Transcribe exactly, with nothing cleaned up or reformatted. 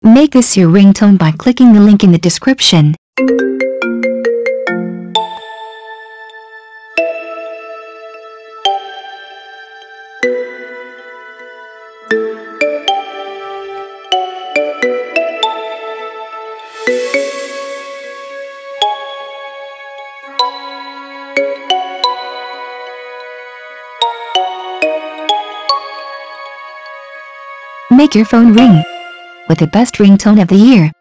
Make this your ringtone by clicking the link in the description. Make your phone ring with the best ringtone of the year.